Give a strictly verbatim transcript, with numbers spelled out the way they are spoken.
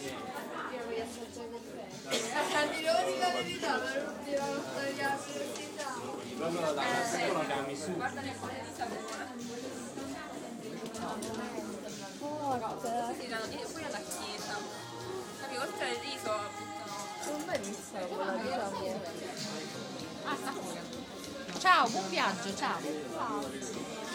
Io voglio assaggiare il pesce. Ti devo dire la verità, per l'ultima volta che la curiosità. Guarda le foglie di sapore. Forte. Si danno di- poi alla chiesa. Capi, oltre al riso buttano. Non benissimo quella di sapore. Ah, sta pure. Ciao, buon viaggio, ciao.